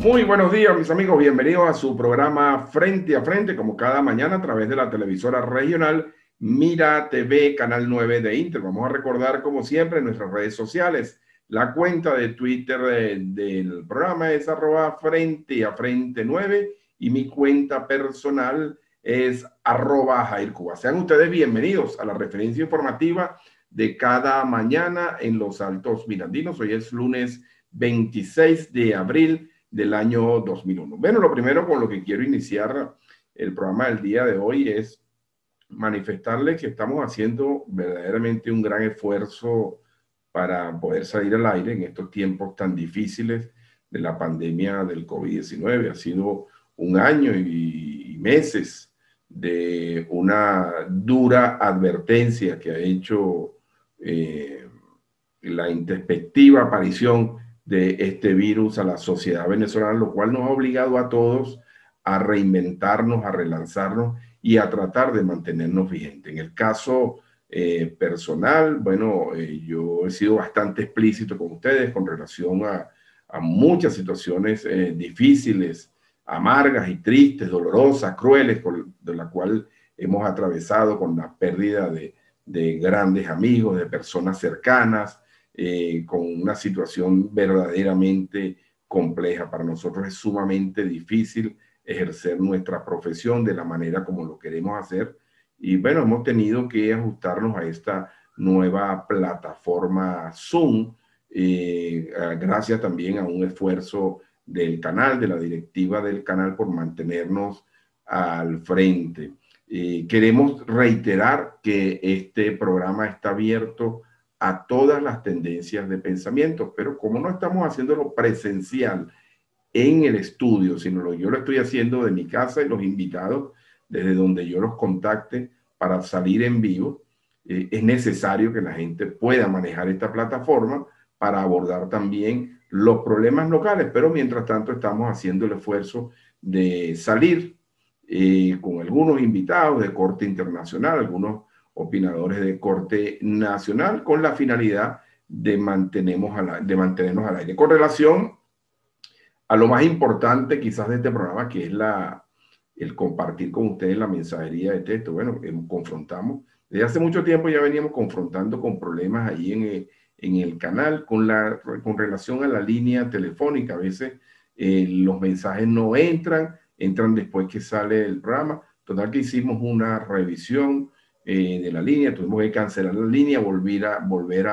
Muy buenos días, mis amigos. Bienvenidos a su programa Frente a Frente, como cada mañana a través de la televisora regional Mira TV, Canal 9 de Inter. Vamos a recordar, como siempre, nuestras redes sociales. La cuenta de Twitter del programa es @Frente a Frente 9 y mi cuenta personal es @Jair Cuba. Sean ustedes bienvenidos a la referencia informativa de cada mañana en los Altos Mirandinos. Hoy es lunes 26 de abril del año 2001. Bueno, lo primero con lo que quiero iniciar el programa del día de hoy es manifestarles que estamos haciendo verdaderamente un gran esfuerzo para poder salir al aire en estos tiempos tan difíciles de la pandemia del COVID-19. Ha sido un año y meses de una dura advertencia que ha hecho la introspectiva aparición de este virus a la sociedad venezolana, lo cual nos ha obligado a todos a reinventarnos, a relanzarnos y a tratar de mantenernos vigentes. En el caso personal, bueno, yo he sido bastante explícito con ustedes con relación a muchas situaciones difíciles, amargas y tristes, dolorosas, crueles, de la cual hemos atravesado con la pérdida de grandes amigos, de personas cercanas, con una situación verdaderamente compleja. Para nosotros es sumamente difícil ejercer nuestra profesión de la manera como lo queremos hacer. Y bueno, hemos tenido que ajustarnos a esta nueva plataforma Zoom, gracias también a un esfuerzo del canal, de la directiva del canal, por mantenernos al frente. Queremos reiterar que este programa está abierto a todas las tendencias de pensamiento, pero como no estamos haciéndolo presencial en el estudio, sino yo lo estoy haciendo de mi casa y los invitados desde donde yo los contacte para salir en vivo, es necesario que la gente pueda manejar esta plataforma para abordar también los problemas locales, pero mientras tanto estamos haciendo el esfuerzo de salir con algunos invitados de corte internacional, algunos opinadores de corte nacional, con la finalidad de mantenernos al aire. Con relación a lo más importante quizás de este programa, que es el compartir con ustedes la mensajería de texto. Bueno, confrontamos, desde hace mucho tiempo ya veníamos confrontando con problemas ahí en el canal con relación a la línea telefónica. A veces los mensajes no entran después que sale el programa. Total que hicimos una revisión de la línea, tuvimos que cancelar la línea, volver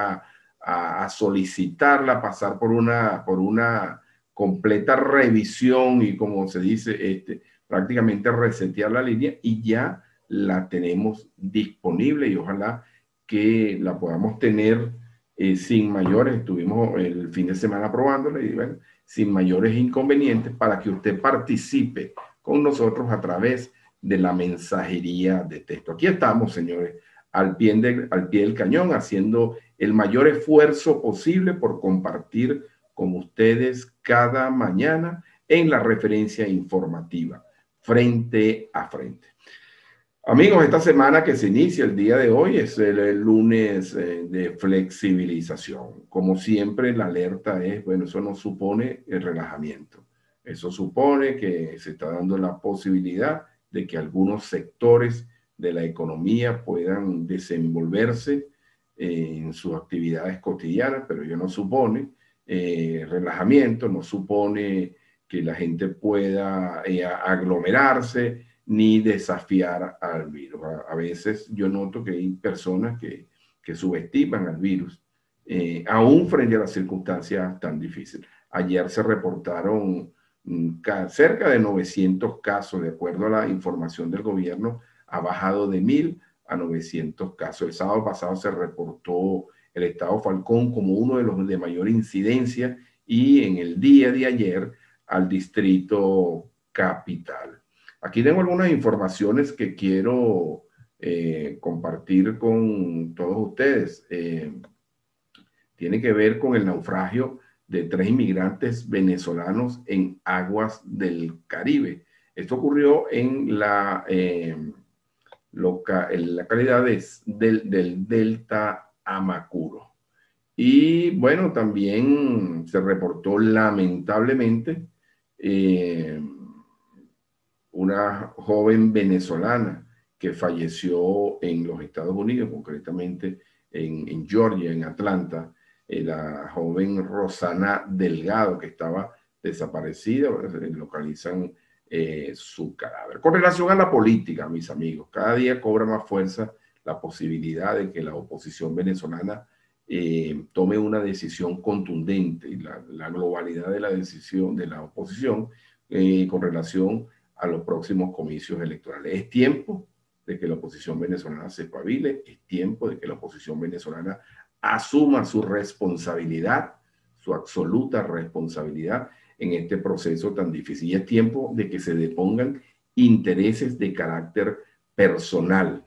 a solicitarla, pasar por una completa revisión y, como se dice, prácticamente resetear la línea, y ya la tenemos disponible y ojalá que la podamos tener sin mayores. Estuvimos el fin de semana probándola y bueno, sin mayores inconvenientes, para que usted participe con nosotros a través de la mensajería de texto. Aquí estamos, señores, al pie del cañón, haciendo el mayor esfuerzo posible por compartir con ustedes cada mañana en la referencia informativa Frente a Frente. Amigos, esta semana que se inicia el día de hoy es el lunes de flexibilización. Como siempre, la alerta es, bueno, eso no supone el relajamiento. Eso supone que se está dando la posibilidad de que algunos sectores de la economía puedan desenvolverse en sus actividades cotidianas, pero ello no supone relajamiento, no supone que la gente pueda aglomerarse ni desafiar al virus. A veces yo noto que hay personas que subestiman al virus, aún frente a las circunstancias tan difíciles. Ayer se reportaron cerca de 900 casos, de acuerdo a la información del gobierno, ha bajado de 1000 a 900 casos. El sábado pasado se reportó el estado Falcón como uno de los de mayor incidencia, y en el día de ayer al distrito capital. Aquí tengo algunas informaciones que quiero compartir con todos ustedes. Tiene que ver con el naufragio de 3 inmigrantes venezolanos en aguas del Caribe. Esto ocurrió en la localidad del Delta Amacuro. Y bueno, también se reportó lamentablemente una joven venezolana que falleció en los Estados Unidos, concretamente en Georgia, en Atlanta, la joven Rosana Delgado, que estaba desaparecida. Localizan su cadáver. Con relación a la política, mis amigos, cada día cobra más fuerza la posibilidad de que la oposición venezolana tome una decisión contundente, y la globalidad de la decisión de la oposición con relación a los próximos comicios electorales. Es tiempo de que la oposición venezolana se espabile, es tiempo de que la oposición venezolana asuma su responsabilidad, su absoluta responsabilidad en este proceso tan difícil. Y es tiempo de que se depongan intereses de carácter personal,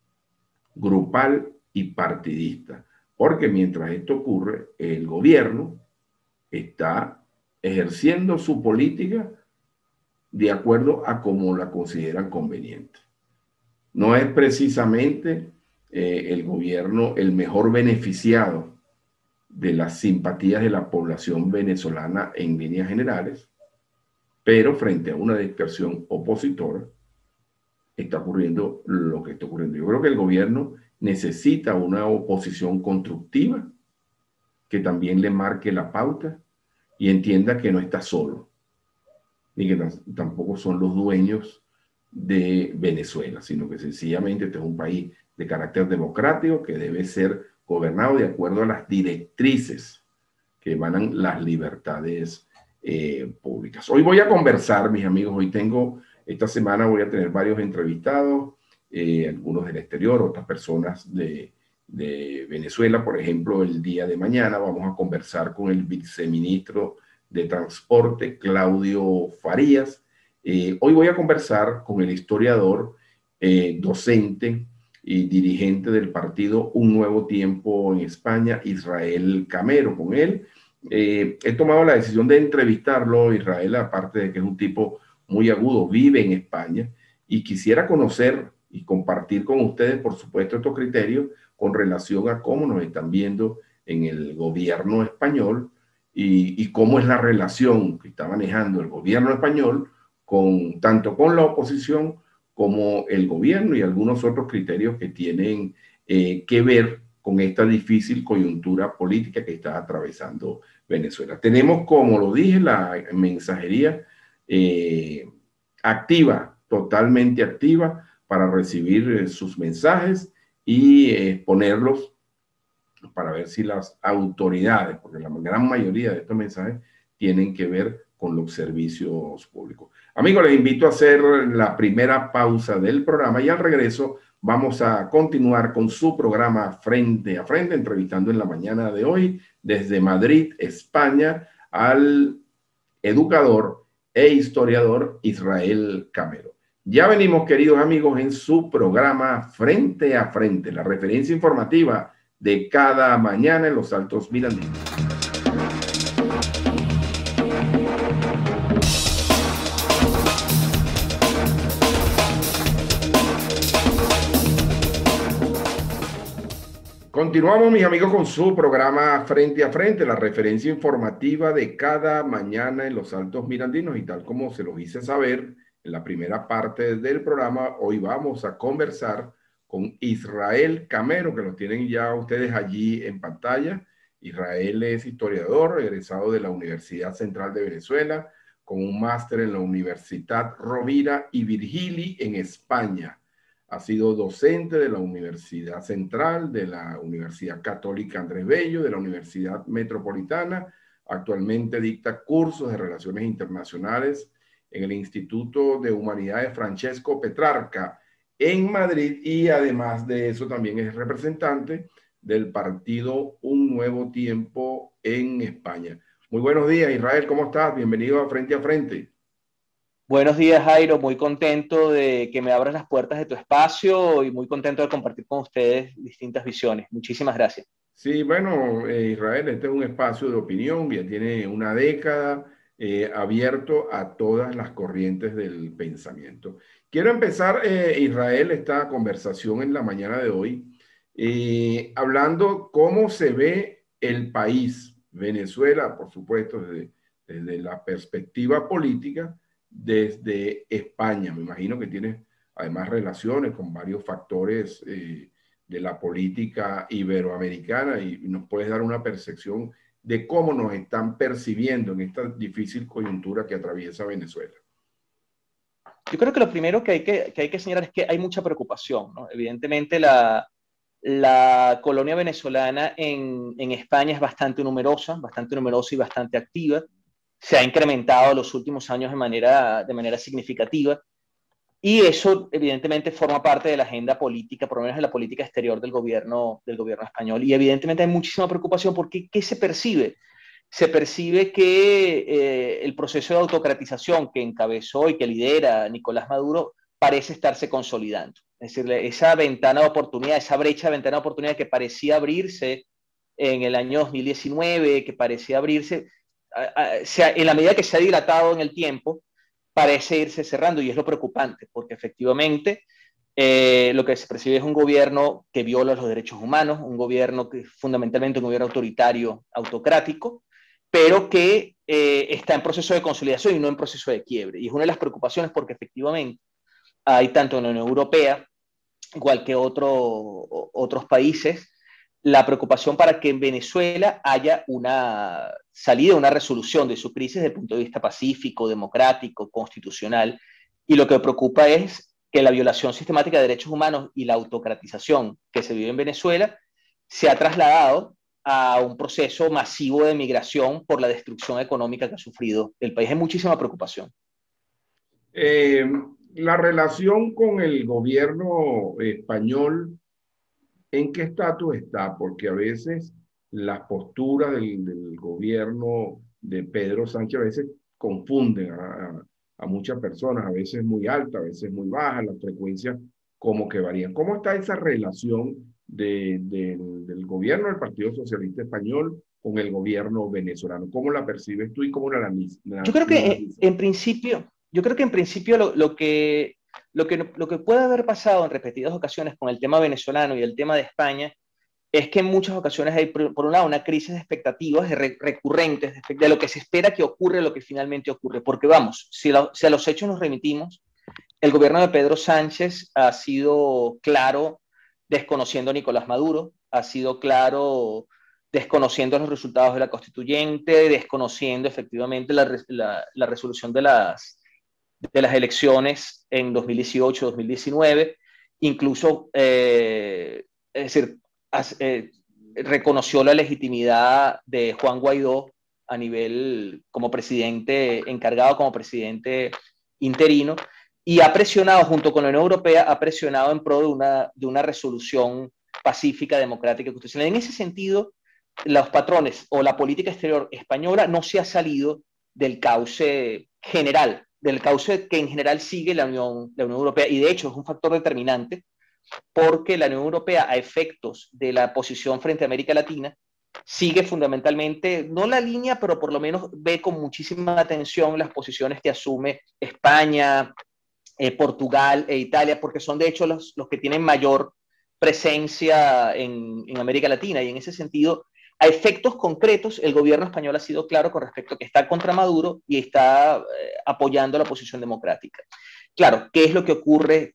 grupal y partidista. Porque mientras esto ocurre, el gobierno está ejerciendo su política de acuerdo a como la consideran conveniente. No es precisamente el gobierno el mejor beneficiado de las simpatías de la población venezolana en líneas generales, pero frente a una dispersión opositora está ocurriendo lo que está ocurriendo. Yo creo que el gobierno necesita una oposición constructiva que también le marque la pauta y entienda que no está solo, ni que tampoco son los dueños de Venezuela, sino que sencillamente este es un país de carácter democrático que debe ser gobernado de acuerdo a las directrices que emanan las libertades públicas. Hoy voy a conversar, mis amigos, esta semana voy a tener varios entrevistados, algunos del exterior, otras personas de Venezuela. Por ejemplo, el día de mañana vamos a conversar con el viceministro de Transporte, Claudio Farías. Hoy voy a conversar con el historiador, docente y dirigente del partido Un Nuevo Tiempo en España, Israel Camero. Con él he tomado la decisión de entrevistarlo. Israel, aparte de que es un tipo muy agudo, vive en España, y quisiera conocer y compartir con ustedes, por supuesto, estos criterios con relación a cómo nos están viendo en el gobierno español y cómo es la relación que está manejando el gobierno español tanto con la oposición como el gobierno, y algunos otros criterios que tienen que ver con esta difícil coyuntura política que está atravesando Venezuela. Tenemos, como lo dije, la mensajería activa, totalmente activa, para recibir sus mensajes y exponerlos para ver si las autoridades, porque la gran mayoría de estos mensajes tienen que ver con los servicios públicos. Amigos, les invito a hacer la primera pausa del programa y al regreso vamos a continuar con su programa Frente a Frente, entrevistando en la mañana de hoy desde Madrid, España, al educador e historiador Israel Camero. Ya venimos, queridos amigos, en su programa Frente a Frente, la referencia informativa de cada mañana en los Altos Mirandinos. Continuamos, mis amigos, con su programa Frente a Frente, la referencia informativa de cada mañana en los Altos Mirandinos. Y tal como se los hice saber en la primera parte del programa, hoy vamos a conversar con Israel Camero, que lo tienen ya ustedes allí en pantalla. Israel es historiador, egresado de la Universidad Central de Venezuela, con un máster en la Universidad Rovira y Virgili en España. Ha sido docente de la Universidad Central, de la Universidad Católica Andrés Bello, de la Universidad Metropolitana. Actualmente dicta cursos de Relaciones Internacionales en el Instituto de Humanidades Francesco Petrarca en Madrid, y además de eso también es representante del partido Un Nuevo Tiempo en España. Muy buenos días, Israel, ¿cómo estás? Bienvenido a Frente a Frente. Buenos días, Jairo. Muy contento de que me abras las puertas de tu espacio y muy contento de compartir con ustedes distintas visiones. Muchísimas gracias. Sí, bueno, Israel, este es un espacio de opinión, ya tiene una década abierto a todas las corrientes del pensamiento. Quiero empezar, Israel, esta conversación en la mañana de hoy, hablando cómo se ve el país, Venezuela, por supuesto, desde la perspectiva política, desde España. Me imagino que tienes además relaciones con varios factores de la política iberoamericana y nos puedes dar una percepción de cómo nos están percibiendo en esta difícil coyuntura que atraviesa Venezuela. Yo creo que lo primero que hay que señalar es que hay mucha preocupación, ¿no? Evidentemente la colonia venezolana en España es bastante numerosa y bastante activa. Se ha incrementado en los últimos años de manera significativa. Y eso, evidentemente, forma parte de la agenda política, por lo menos de la política exterior del gobierno español. Y, evidentemente, hay muchísima preocupación porque ¿qué se percibe? Se percibe que el proceso de autocratización que encabezó y que lidera Nicolás Maduro parece estarse consolidando. Es decir, esa ventana de oportunidad, esa brecha de ventana de oportunidad que parecía abrirse en el año 2019, que parecía abrirse, en la medida que se ha dilatado en el tiempo, parece irse cerrando y es lo preocupante, porque efectivamente lo que se percibe es un gobierno que viola los derechos humanos, un gobierno que fundamentalmente un gobierno autoritario, autocrático, pero que está en proceso de consolidación y no en proceso de quiebre. Y es una de las preocupaciones porque efectivamente hay tanto en la Unión Europea, igual que otros países, la preocupación para que en Venezuela haya una salida, una resolución de su crisis desde el punto de vista pacífico, democrático, constitucional. Y lo que preocupa es que la violación sistemática de derechos humanos y la autocratización que se vive en Venezuela se ha trasladado a un proceso masivo de migración por la destrucción económica que ha sufrido el país. Hay muchísima preocupación. La relación con el gobierno español, ¿en qué estatus está? Porque a veces las posturas del gobierno de Pedro Sánchez a veces confunden a muchas personas, a veces muy alta, a veces muy baja, las frecuencias como que varían. ¿Cómo está esa relación del gobierno del Partido Socialista Español con el gobierno venezolano? ¿Cómo la percibes tú y cómo la analizas? Yo creo que en principio lo que puede haber pasado en repetidas ocasiones con el tema venezolano y el tema de España es que en muchas ocasiones hay, por un lado, una crisis de expectativas recurrentes de lo que se espera que ocurra y lo que finalmente ocurre. Porque vamos, si a los hechos nos remitimos, el gobierno de Pedro Sánchez ha sido claro desconociendo a Nicolás Maduro, ha sido claro desconociendo los resultados de la constituyente, desconociendo efectivamente la resolución de las elecciones en 2018-2019, incluso, es decir, reconoció la legitimidad de Juan Guaidó a nivel como presidente encargado, como presidente interino, y ha presionado, junto con la Unión Europea, ha presionado en pro de una resolución pacífica, democrática y constitucional. En ese sentido, los patrones o la política exterior española no se ha salido del cauce general, del cauce que en general sigue la Unión Europea, y de hecho es un factor determinante porque la Unión Europea, a efectos de la posición frente a América Latina, sigue fundamentalmente, no la línea, pero por lo menos ve con muchísima atención las posiciones que asume España, Portugal e Italia, porque son de hecho los que tienen mayor presencia en América Latina, y en ese sentido, a efectos concretos, el gobierno español ha sido claro con respecto a que está contra Maduro y está apoyando la oposición democrática. Claro, ¿qué es lo que ocurre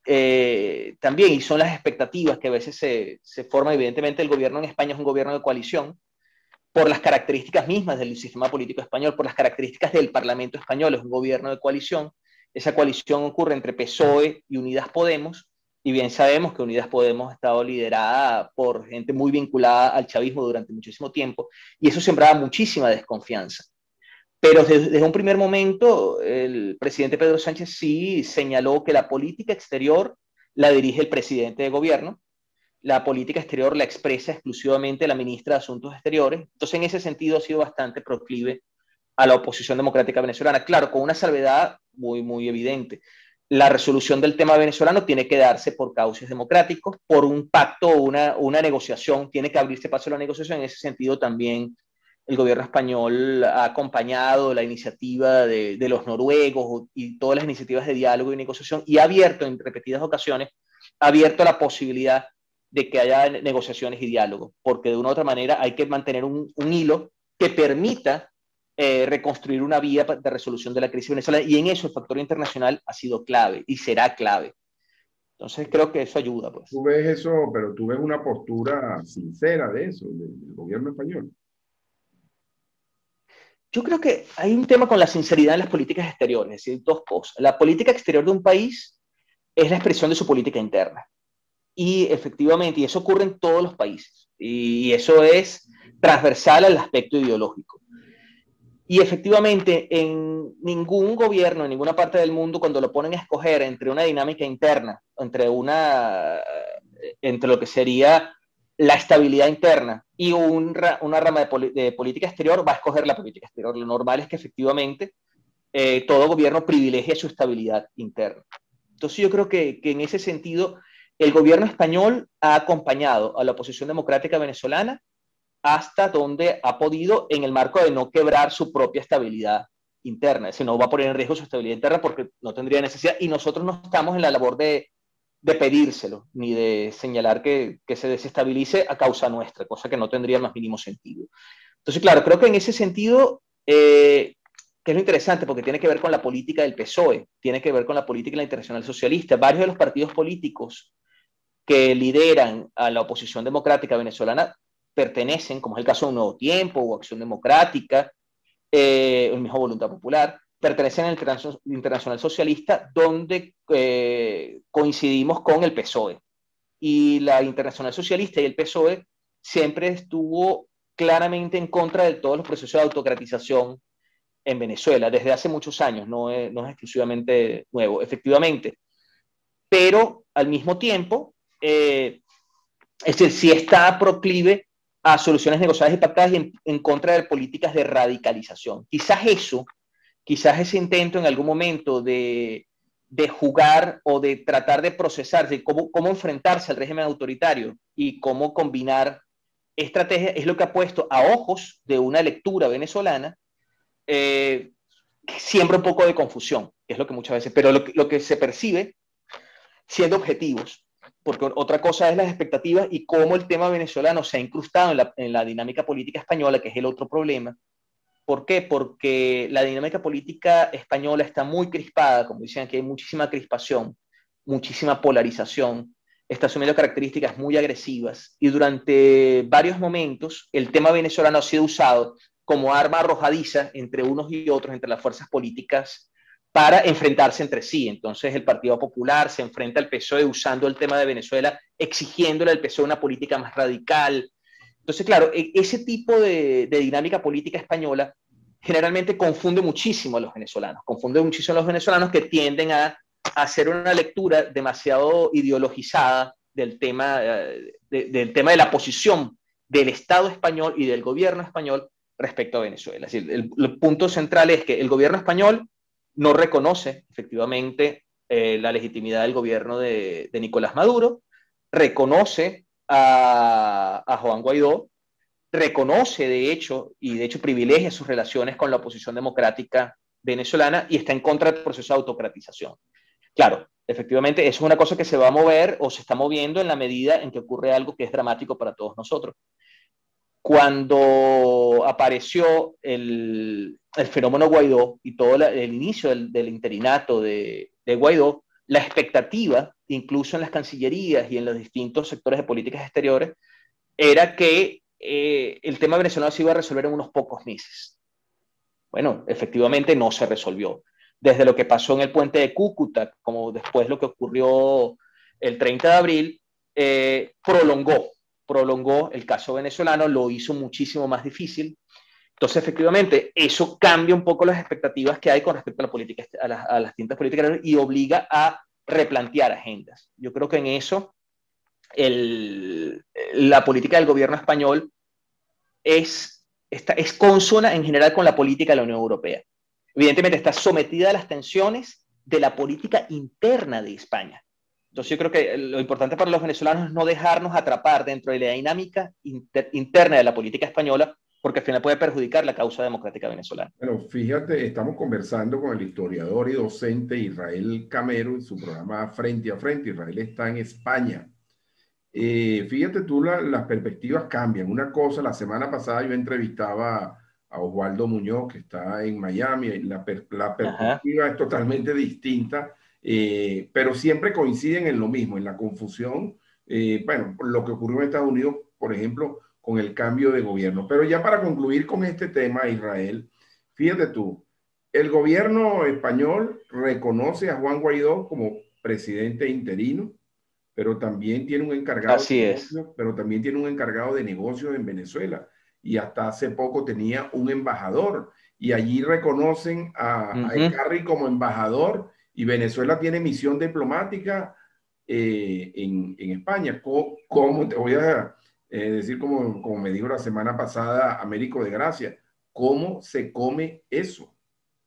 también? Y son las expectativas que a veces se forman. Evidentemente, el gobierno en España es un gobierno de coalición, por las características mismas del sistema político español, por las características del Parlamento español, es un gobierno de coalición. Esa coalición ocurre entre PSOE y Unidas Podemos, y bien sabemos que Unidas Podemos ha estado liderada por gente muy vinculada al chavismo durante muchísimo tiempo, y eso sembraba muchísima desconfianza. Pero desde un primer momento, el presidente Pedro Sánchez sí señaló que la política exterior la dirige el presidente de gobierno, la política exterior la expresa exclusivamente la ministra de Asuntos Exteriores. Entonces, en ese sentido, ha sido bastante proclive a la oposición democrática venezolana. Claro, con una salvedad muy evidente. La resolución del tema venezolano tiene que darse por cauces democráticos, por un pacto o una negociación. Tiene que abrirse paso a la negociación. En ese sentido, también el gobierno español ha acompañado la iniciativa de los noruegos y todas las iniciativas de diálogo y negociación, y ha abierto en repetidas ocasiones, ha abierto la posibilidad de que haya negociaciones y diálogos, porque de una u otra manera hay que mantener un hilo que permita reconstruir una vía de resolución de la crisis venezolana, y en eso el factor internacional ha sido clave y será clave. Entonces creo que eso ayuda, pues. Tú ves eso, pero tú ves una postura sincera de eso, del gobierno español. Yo creo que hay un tema con la sinceridad en las políticas exteriores, es decir, dos cosas. La política exterior de un país es la expresión de su política interna. Y efectivamente, y eso ocurre en todos los países, y eso es transversal al aspecto ideológico. Y efectivamente, en ningún gobierno, en ninguna parte del mundo, cuando lo ponen a escoger entre una dinámica interna, entre lo que sería la estabilidad interna y una rama de política exterior, va a escoger la política exterior. Lo normal es que efectivamente todo gobierno privilegie su estabilidad interna. Entonces yo creo que en ese sentido el gobierno español ha acompañado a la oposición democrática venezolana hasta donde ha podido en el marco de no quebrar su propia estabilidad interna. Es decir, no va a poner en riesgo su estabilidad interna porque no tendría necesidad, y nosotros no estamos en la labor de pedírselo, ni de señalar que se desestabilice a causa nuestra, cosa que no tendría el más mínimo sentido. Entonces, claro, creo que en ese sentido, que es lo interesante, porque tiene que ver con la política del PSOE, tiene que ver con la política de la Internacional Socialista. Varios de los partidos políticos que lideran a la oposición democrática venezolana pertenecen, como es el caso de Un Nuevo Tiempo o Acción Democrática, el mismo Voluntad Popular, pertenecen al Internacional Socialista, donde coincidimos con el PSOE. Y la Internacional Socialista y el PSOE siempre estuvo claramente en contra de todos los procesos de autocratización en Venezuela, desde hace muchos años, no es exclusivamente nuevo, efectivamente. Pero al mismo tiempo, es decir, sí está proclive a soluciones negociadas y pactadas y en contra de políticas de radicalización. Quizás ese intento en algún momento de jugar o de tratar de procesar, de cómo enfrentarse al régimen autoritario y cómo combinar estrategias, es lo que ha puesto a ojos de una lectura venezolana siempre un poco de confusión, que es lo que muchas veces, pero lo que se percibe siendo objetivos, porque otra cosa es las expectativas y cómo el tema venezolano se ha incrustado en la dinámica política española, que es el otro problema. ¿Por qué? Porque la dinámica política española está muy crispada, como decían, que hay muchísima crispación, muchísima polarización, está asumiendo características muy agresivas, y durante varios momentos el tema venezolano ha sido usado como arma arrojadiza entre unos y otros, entre las fuerzas políticas, para enfrentarse entre sí. Entonces el Partido Popular se enfrenta al PSOE usando el tema de Venezuela, exigiéndole al PSOE una política más radical. Entonces, claro, ese tipo de dinámica política española generalmente confunde muchísimo a los venezolanos, que tienden a hacer una lectura demasiado ideologizada del tema de la posición del Estado español y del gobierno español respecto a Venezuela. Es decir, el punto central es que el gobierno español no reconoce efectivamente la legitimidad del gobierno de Nicolás Maduro, reconoce a Juan Guaidó, reconoce de hecho, y de hecho privilegia sus relaciones con la oposición democrática venezolana y está en contra del proceso de autocratización. Claro, efectivamente, eso es una cosa que se va a mover o se está moviendo en la medida en que ocurre algo que es dramático para todos nosotros. Cuando apareció el fenómeno Guaidó y todo el inicio del interinato de Guaidó, la expectativa, incluso en las cancillerías y en los distintos sectores de políticas exteriores, era que el tema venezolano se iba a resolver en unos pocos meses. Bueno, efectivamente no se resolvió. Desde lo que pasó en el puente de Cúcuta, como después lo que ocurrió el 30 de abril, prolongó el caso venezolano, lo hizo muchísimo más difícil. Entonces, efectivamente, eso cambia un poco las expectativas que hay con respecto a, las distintas políticas y obliga a replantear agendas. Yo creo que en eso la política del gobierno español es consona en general con la política de la Unión Europea. Evidentemente está sometida a las tensiones de la política interna de España. Entonces yo creo que lo importante para los venezolanos es no dejarnos atrapar dentro de la dinámica interna de la política española, porque al final puede perjudicar la causa democrática venezolana. Bueno, fíjate, estamos conversando con el historiador y docente Israel Camero en su programa Frente a Frente. Israel está en España. Fíjate tú, las perspectivas cambian. Una cosa, la semana pasada yo entrevistaba a Osvaldo Muñoz, que está en Miami. La Ajá. perspectiva es totalmente distinta, pero siempre coinciden en lo mismo, en la confusión. Bueno, lo que ocurrió en Estados Unidos, por ejemplo, con el cambio de gobierno. Pero ya para concluir con este tema, Israel, fíjate tú, el gobierno español reconoce a Juan Guaidó como presidente interino, pero también tiene un encargado de Así es. negocios, pero también tiene un encargado de negocios en Venezuela. Y hasta hace poco tenía un embajador. Y allí reconocen a Ujú. Ecarri como embajador y Venezuela tiene misión diplomática en España. ¿Cómo te voy a decir, como me dijo la semana pasada Américo de Gracia, cómo se come eso?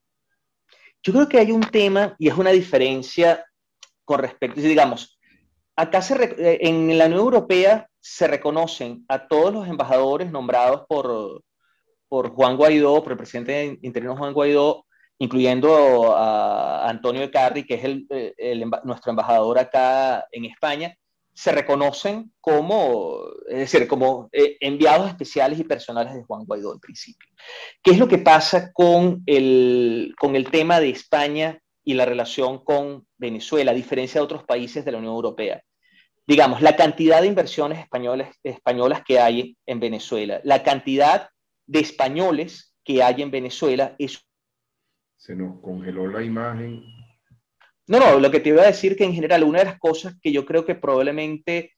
Yo creo que hay un tema y es una diferencia con respecto, si digamos, acá en la Unión Europea se reconocen a todos los embajadores nombrados por Juan Guaidó, por el presidente interino Juan Guaidó, incluyendo a Antonio de Carri, que es nuestro embajador acá en España, se reconocen como, es decir, como enviados especiales y personales de Juan Guaidó en principio. ¿Qué es lo que pasa con el tema de España y la relación con Venezuela, a diferencia de otros países de la Unión Europea? Digamos, la cantidad de inversiones españolas que hay en Venezuela, la cantidad de españoles que hay en Venezuela es... Se nos congeló la imagen. No, no, lo que te iba a decir que en general una de las cosas que yo creo que probablemente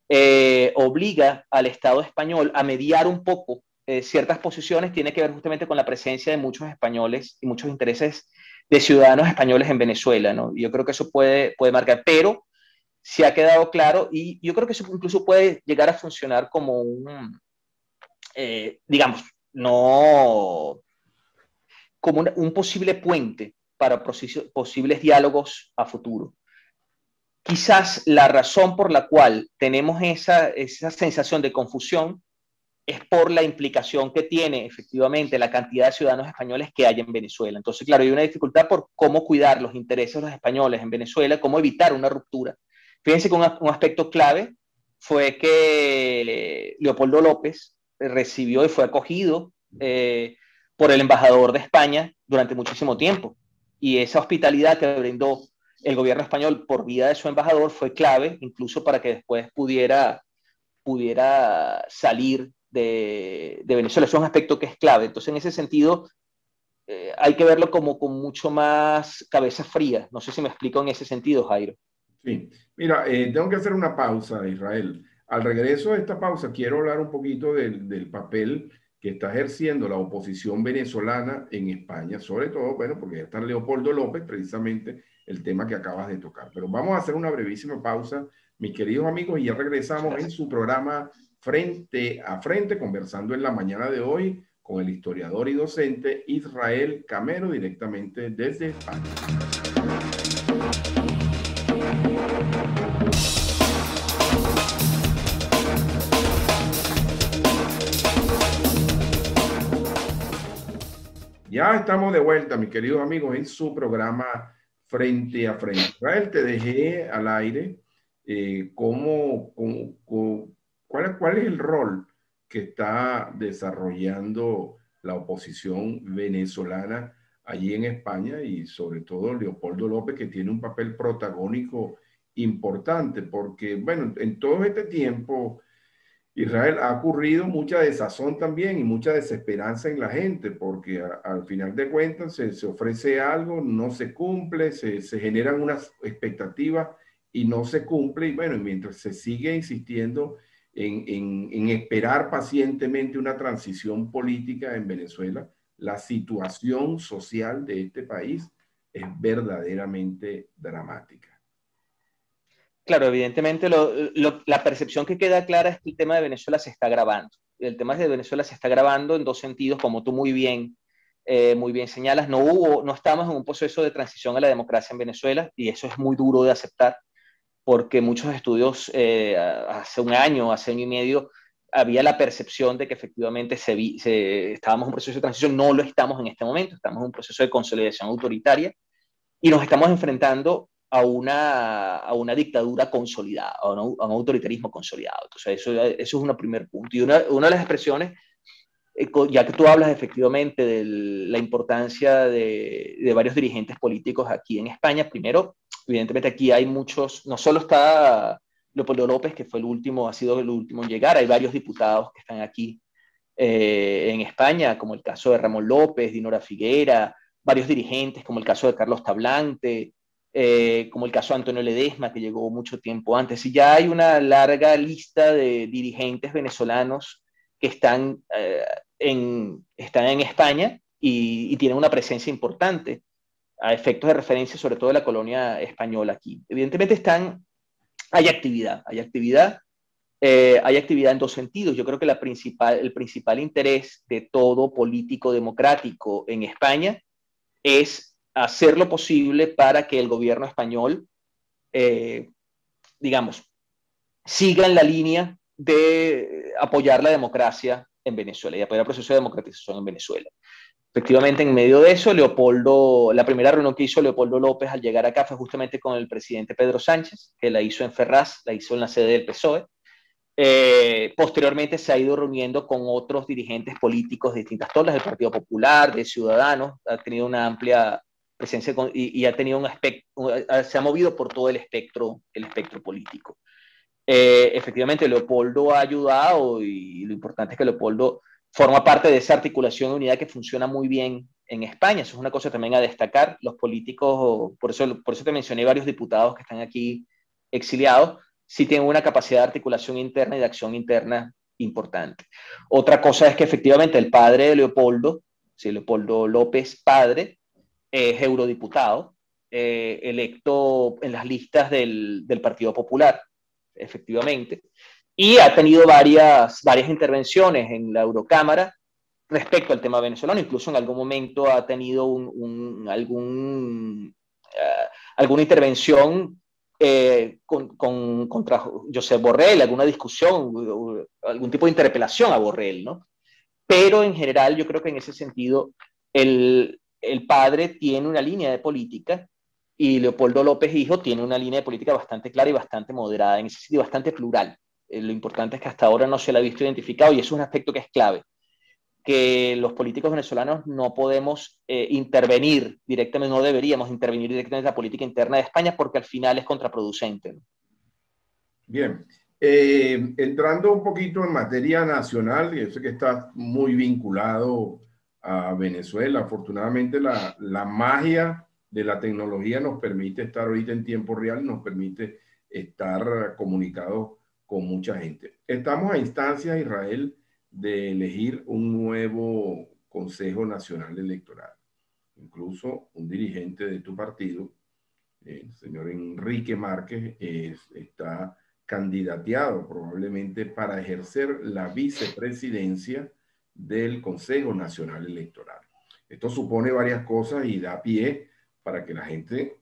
obliga al Estado español a mediar un poco ciertas posiciones tiene que ver justamente con la presencia de muchos españoles y muchos intereses de ciudadanos españoles en Venezuela, ¿no? Yo creo que eso puede marcar, pero se ha quedado claro y yo creo que eso incluso puede llegar a funcionar como digamos, no, como un posible puente para posibles diálogos a futuro. Quizás la razón por la cual tenemos esa sensación de confusión es por la implicación que tiene efectivamente la cantidad de ciudadanos españoles que hay en Venezuela. Entonces, claro, hay una dificultad por cómo cuidar los intereses de los españoles en Venezuela, cómo evitar una ruptura. Fíjense que un aspecto clave fue que Leopoldo López recibió y fue acogido por el embajador de España durante muchísimo tiempo. Y esa hospitalidad que brindó el gobierno español por vía de su embajador fue clave, incluso para que después pudiera salir de Venezuela. Eso es un aspecto que es clave. Entonces, en ese sentido, hay que verlo como con mucho más cabeza fría. No sé si me explico en ese sentido, Jairo. Sí, mira, tengo que hacer una pausa, Israel. Al regreso de esta pausa, quiero hablar un poquito del papel que está ejerciendo la oposición venezolana en España, sobre todo, bueno, porque ya está Leopoldo López, precisamente el tema que acabas de tocar. Pero vamos a hacer una brevísima pausa, mis queridos amigos, y ya regresamos en Gracias. su programa Frente a Frente, conversando en la mañana de hoy con el historiador y docente Israel Camero, directamente desde España. Ya estamos de vuelta, mis queridos amigos, en su programa Frente a Frente. Israel, te dejé al aire cuál es el rol que está desarrollando la oposición venezolana allí en España y sobre todo Leopoldo López, que tiene un papel protagónico importante, porque, bueno, en todo este tiempo Israel, ha ocurrido mucha desazón también y mucha desesperanza en la gente, porque al final de cuentas se ofrece algo, no se cumple, se generan unas expectativas y no se cumple. Y bueno, mientras se sigue insistiendo en esperar pacientemente una transición política en Venezuela, la situación social de este país es verdaderamente dramática. Claro, evidentemente la percepción que queda clara es que el tema de Venezuela se está agravando. El tema de Venezuela se está agravando en dos sentidos, como tú muy bien señalas. No estamos en un proceso de transición a la democracia en Venezuela y eso es muy duro de aceptar porque muchos estudios hace un año, hace año y medio, había la percepción de que efectivamente estábamos en un proceso de transición. No lo estamos en este momento, estamos en un proceso de consolidación autoritaria y nos estamos enfrentando a una dictadura consolidada, a un autoritarismo consolidado. Entonces, eso es un primer punto. Y una de las expresiones ya que tú hablas efectivamente de la importancia de varios dirigentes políticos aquí en España, primero, evidentemente aquí hay muchos, no solo está Leopoldo López, que fue el último, ha sido el último en llegar, hay varios diputados que están aquí en España, como el caso de Ramón López, Dinora Figuera, varios dirigentes, como el caso de Carlos Tablante, como el caso de Antonio Ledesma, que llegó mucho tiempo antes. Y ya hay una larga lista de dirigentes venezolanos que están en España y tienen una presencia importante a efectos de referencia, sobre todo de la colonia española aquí. Evidentemente hay actividad en dos sentidos. Yo creo que el principal interés de todo político democrático en España es hacer lo posible para que el gobierno español, eh, digamos, siga en la línea de apoyar la democracia en Venezuela y apoyar el proceso de democratización en Venezuela. Efectivamente, en medio de eso, la primera reunión que hizo Leopoldo López al llegar acá fue justamente con el presidente Pedro Sánchez, que la hizo en Ferraz, la hizo en la sede del PSOE. Posteriormente se ha ido reuniendo con otros dirigentes políticos de distintas tolas, del Partido Popular, de Ciudadanos, ha tenido una amplia presencia y ha tenido se ha movido por todo el espectro político. Efectivamente, Leopoldo ha ayudado y lo importante es que Leopoldo forma parte de esa articulación de unidad que funciona muy bien en España. Eso es una cosa también a destacar. Los políticos, por eso te mencioné varios diputados que están aquí exiliados, sí tienen una capacidad de articulación interna y de acción interna importante. Otra cosa es que efectivamente el padre de Leopoldo, sí, Leopoldo López padre, es eurodiputado, electo en las listas del Partido Popular, efectivamente, y ha tenido varias intervenciones en la Eurocámara respecto al tema venezolano, incluso en algún momento ha tenido alguna intervención contra Josep Borrell, alguna discusión, algún tipo de interpelación a Borrell, ¿no? Pero en general yo creo que en ese sentido el padre tiene una línea de política y Leopoldo López hijo tiene una línea de política bastante clara y bastante moderada, en ese sentido bastante plural. Lo importante es que hasta ahora no se la ha visto identificado y eso es un aspecto que es clave, que los políticos venezolanos no podemos intervenir directamente, no deberíamos intervenir directamente en la política interna de España porque al final es contraproducente, ¿no? Bien, entrando un poquito en materia nacional, yo sé que está muy vinculado a Venezuela. Afortunadamente la magia de la tecnología nos permite estar ahorita en tiempo real, nos permite estar comunicados con mucha gente. Estamos a instancias, Israel, de elegir un nuevo Consejo Nacional Electoral. Incluso un dirigente de tu partido, el señor Enrique Márquez, está candidateado probablemente para ejercer la vicepresidencia del Consejo Nacional Electoral. Esto supone varias cosas y da pie para que la gente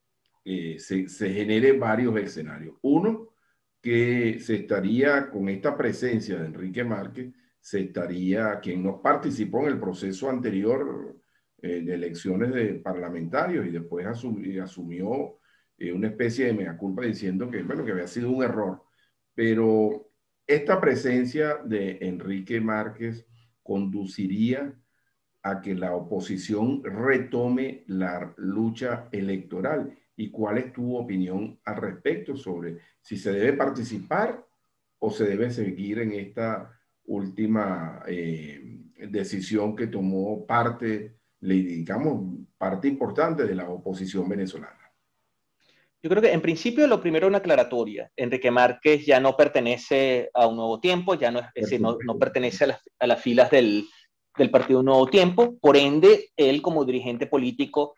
se genere varios escenarios. Uno, que se estaría con esta presencia de Enrique Márquez, quien no participó en el proceso anterior de elecciones de parlamentarios y después asumió una especie de mea culpa diciendo que, bueno, que había sido un error. Pero esta presencia de Enrique Márquez conduciría a que la oposición retome la lucha electoral. ¿Y cuál es tu opinión al respecto sobre si se debe participar o se debe seguir en esta última decisión que tomó digamos, parte importante de la oposición venezolana? Yo creo que en principio lo primero una aclaratoria. Enrique Márquez ya no pertenece a Un Nuevo Tiempo, ya no, es decir, no pertenece a las filas del partido Un Nuevo Tiempo, por ende, él como dirigente político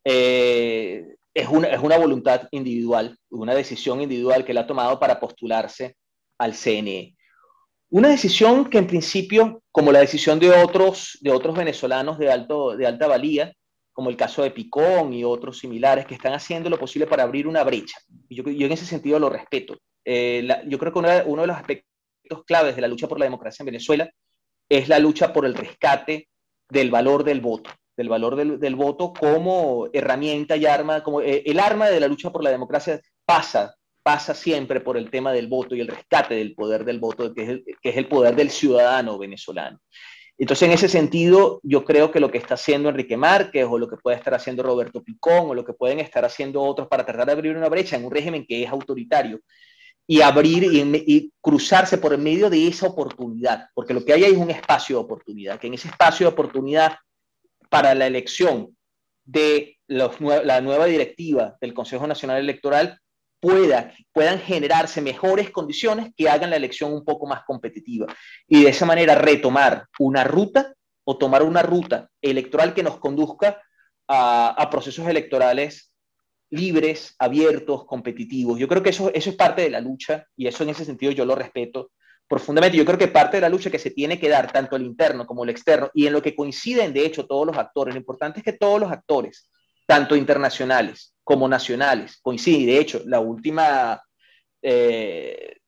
es una voluntad individual, una decisión individual que él ha tomado para postularse al CNE. Una decisión que en principio, como la decisión de otros venezolanos de alta valía, como el caso de Picón y otros similares, que están haciendo lo posible para abrir una brecha. Yo en ese sentido lo respeto. Yo creo que uno de los aspectos claves de la lucha por la democracia en Venezuela es la lucha por el rescate del valor del voto, del voto como herramienta y arma, como el arma de la lucha por la democracia pasa siempre por el tema del voto y el rescate del poder del voto, que es el poder del ciudadano venezolano. Entonces, en ese sentido, yo creo que lo que está haciendo Enrique Márquez, o lo que puede estar haciendo Roberto Picón, o lo que pueden estar haciendo otros para tratar de abrir una brecha en un régimen que es autoritario, y abrir y cruzarse por el medio de esa oportunidad, porque lo que hay ahí es un espacio de oportunidad, que en ese espacio de oportunidad para la elección de la nueva directiva del Consejo Nacional Electoral puedan generarse mejores condiciones que hagan la elección un poco más competitiva, y de esa manera retomar una ruta o tomar una ruta electoral que nos conduzca a procesos electorales libres, abiertos, competitivos. Yo creo que eso es parte de la lucha, y eso en ese sentido yo lo respeto profundamente. Yo creo que parte de la lucha que se tiene que dar, tanto el interno como el externo, y en lo que coinciden de hecho todos los actores, lo importante es que todos los actores, tanto internacionales como nacionales, coinciden. De hecho, la última, eh,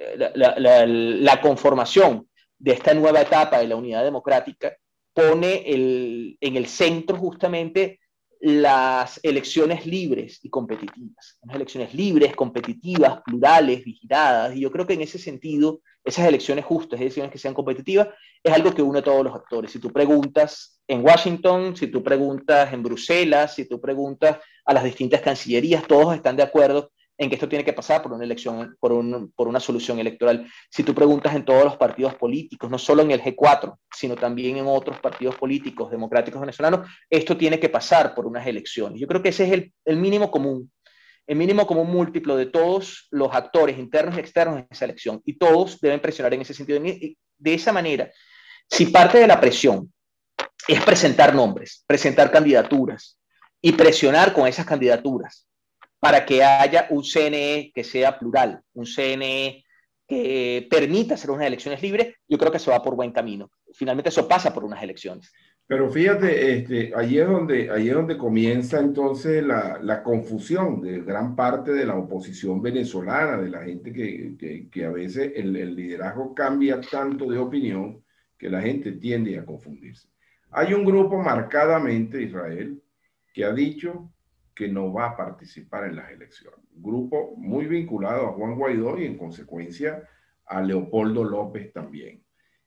la conformación de esta nueva etapa de la unidad democrática pone en el centro justamente las elecciones libres y competitivas. Unas elecciones libres, competitivas, plurales, vigiladas, y yo creo que en ese sentido, esas elecciones justas, elecciones que sean competitivas, es algo que une a todos los actores. Si tú preguntas en Washington, si tú preguntas en Bruselas, si tú preguntas a las distintas cancillerías, todos están de acuerdo en que esto tiene que pasar por una elección, por una solución electoral. Si tú preguntas en todos los partidos políticos, no solo en el G4, sino también en otros partidos políticos democráticos venezolanos, esto tiene que pasar por unas elecciones. Yo creo que ese es el mínimo común, el mínimo común múltiplo de todos los actores internos y externos en esa elección, y todos deben presionar en ese sentido. De esa manera, si parte de la presión es presentar nombres, presentar candidaturas y presionar con esas candidaturas para que haya un CNE que sea plural, un CNE que permita hacer unas elecciones libres, yo creo que se va por buen camino. Finalmente eso pasa por unas elecciones. Pero fíjate, ahí es donde comienza entonces la confusión de gran parte de la oposición venezolana, de la gente que a veces el liderazgo cambia tanto de opinión que la gente tiende a confundirse. Hay un grupo marcadamente, Israel, que ha dicho que no va a participar en las elecciones. Un grupo muy vinculado a Juan Guaidó y en consecuencia a Leopoldo López también.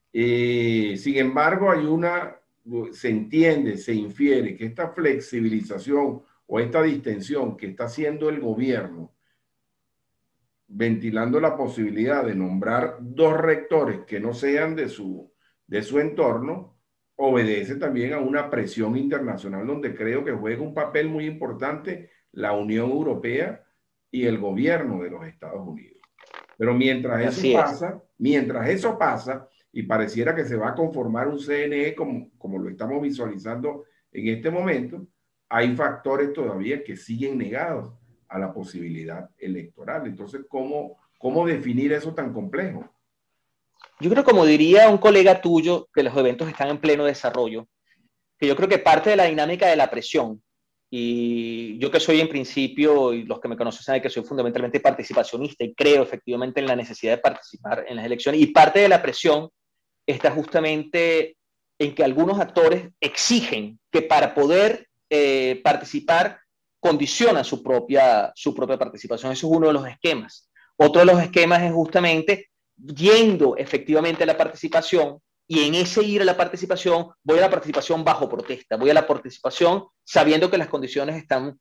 Sin embargo, se entiende, se infiere que esta flexibilización o esta distensión que está haciendo el gobierno, ventilando la posibilidad de nombrar dos rectores que no sean de su entorno, obedece también a una presión internacional donde creo que juega un papel muy importante la Unión Europea y el gobierno de los Estados Unidos. Pero mientras eso pasa, y pareciera que se va a conformar un CNE como lo estamos visualizando en este momento, hay factores todavía que siguen negados a la posibilidad electoral. Entonces, ¿cómo definir eso tan complejo? Yo creo, como diría un colega tuyo, que los eventos están en pleno desarrollo, que yo creo que parte de la dinámica de la presión, y yo que soy en principio, y los que me conocen saben que soy fundamentalmente participacionista y creo efectivamente en la necesidad de participar en las elecciones, y parte de la presión está justamente en que algunos actores exigen que para poder participar condicionan su propia participación. Eso es uno de los esquemas. Otro de los esquemas es justamente yendo efectivamente a la participación, y en ese ir a la participación, voy a la participación bajo protesta, voy a la participación sabiendo que las condiciones están,